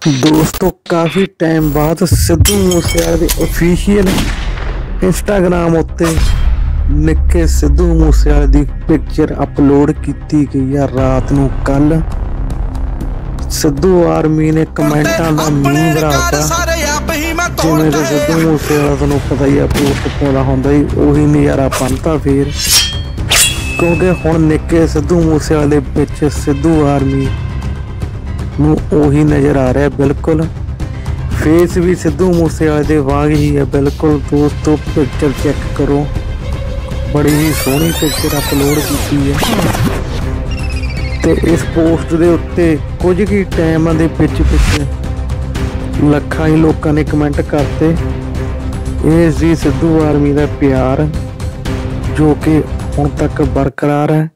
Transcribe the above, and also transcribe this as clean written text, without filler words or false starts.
दोस्तों काफ़ी टाइम बाद सिद्धू मूसेवाले ਦੇ ऑफिशियल इंस्टाग्राम उत्ते निक्के सिद्धू मूसेवाले ਦੀ पिक्चर अपलोड ਕੀਤੀ ਗਈ ਆ ਰਾਤ ਨੂੰ। ਕੱਲ सिद्धू आर्मी ने कमेंटां ਦਾ ਮੀਂਹ ਭਰਾਤਾ। ਜਿਵੇਂ ਕਿ सिद्धू मूसेवाला ਤੁਹਾਨੂੰ ਪਤਾ ਹੀ ਆ ਪੋਸਟ ਪਾਉਂਦਾ ਹੁੰਦਾ ਹੀ ਉਹੀ ਨਜ਼ਾਰਾ ਬਣਤਾ ਫੇਰ, ਕਿਉਂਕਿ ਹੁਣ ਨਿੱਕੇ सिद्धू मूसेवाले ਦੇ ਵਿੱਚ सिद्धू आर्मी ਨੂੰ ਉਹੀ नज़र आ रहा है। बिल्कुल फेस भी सिद्धू मूसेवाले दे वांग ही है। बिल्कुल दोस्तों पिक्चर चेक करो, बड़ी ही सोहनी पिक्चर अपलोड की है। ते इस पोस्ट दे उत्ते कुछ ही टाइम दे पिछे लखां ही लोगों ने कमेंट करते इस जी सिद्धू आर्मी का प्यार जो कि हुण तक बरकरार है।